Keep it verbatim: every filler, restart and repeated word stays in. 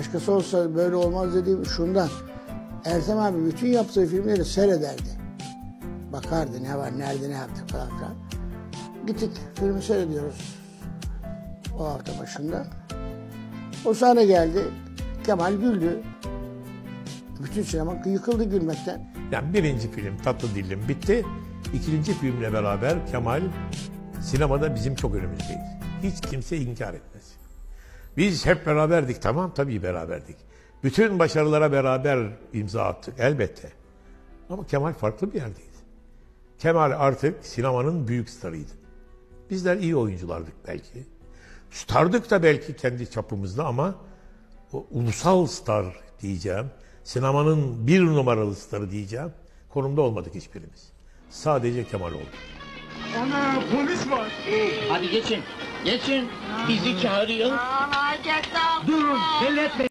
Başkası olsa böyle olmaz dediğim şundan. Ertem abi bütün yaptığı filmleri seyrederdi. Bakardı ne var, nerede ne yaptık falan filan. Gittik filmi seyrediyoruz o hafta başında. O sahne geldi. Kemal güldü. Bütün sinema yıkıldı gülmekten. Yani birinci film Tatlı Dillim bitti. İkinci filmle beraber Kemal sinemada bizim çok önümüzdeydi. Hiç kimse inkar etmez. Biz hep beraberdik, tamam, tabii beraberdik. Bütün başarılara beraber imza attık elbette. Ama Kemal farklı bir yerdeydi. Kemal artık sinemanın büyük starıydı. Bizler iyi oyunculardık belki. Stardık da belki kendi çapımızda ama o ulusal star diyeceğim, sinemanın bir numaralı starı diyeceğim konumda olmadık hiçbirimiz. Sadece Kemal oldu. Ana polis var. Hadi geçin. Geçin. Bizi çağırıyor. Aman, Durun, belli etmeyin.